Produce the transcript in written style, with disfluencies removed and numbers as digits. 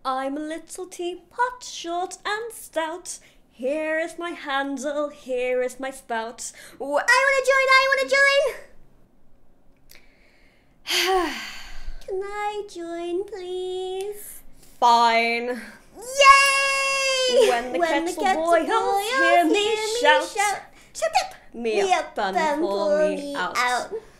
I'm a little teapot, short and stout. Here is my handle, here is my spout. Oh, I wanna join. Can I join, please? Fine. Yay! When the kettle boils, hear me shout. Shut up! Me up and pour me out.